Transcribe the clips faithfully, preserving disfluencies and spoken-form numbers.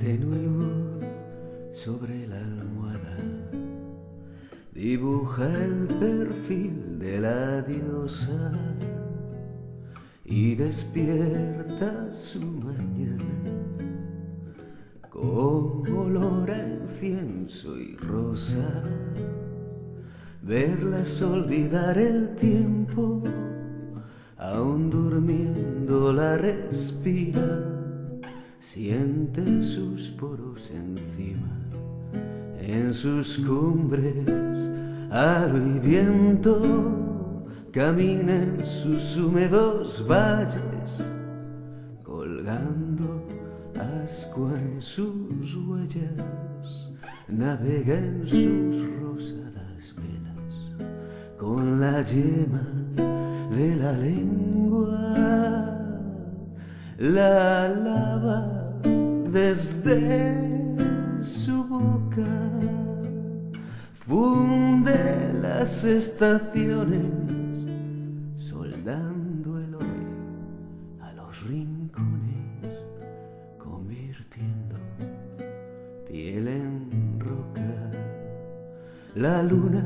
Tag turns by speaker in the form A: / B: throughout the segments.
A: Tenue luz sobre la almohada dibuja el perfil de la diosa y despierta su mañana con olor a incienso y rosa. Verlas olvidar el tiempo, aún durmiendo la respira, siente sus poros encima, en sus cumbres aro y viento, camina en sus húmedos valles, colgando ascua en sus huellas, navega en sus rosadas velas, con la yema de la lengua la lava desde su boca, funde las estaciones, soldando el hoy a los rincones, convirtiendo piel en roca. La luna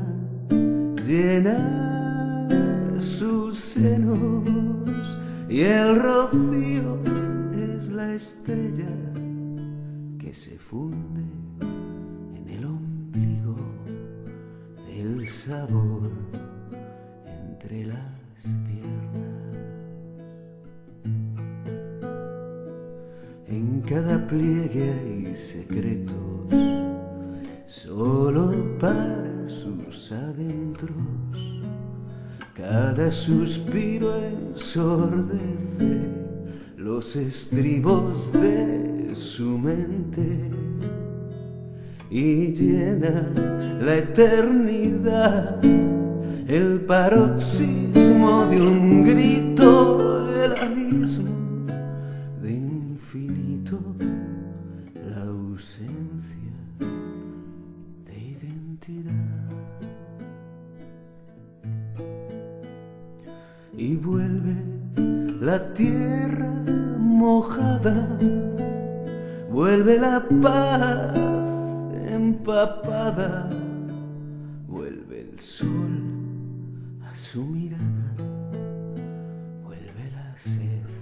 A: llena sus senos y el rocío es la estrella que se funde en el ombligo del sabor entre las piernas. En cada pliegue hay secretos solo para sus adentros. Cada suspiro ensordece los estribos de su mente y llena la eternidad el paroxismo de un grito, el abismo de infinito, la ausencia de identidad. Y vuelve la tierra mojada, vuelve la paz empapada, vuelve el sol a su mirada, vuelve la sed